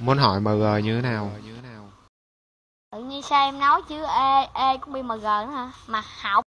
Muốn hỏi MG như thế nào? Tự nhiên sao em nói chứ e cũng BMG nữa hả? Mà học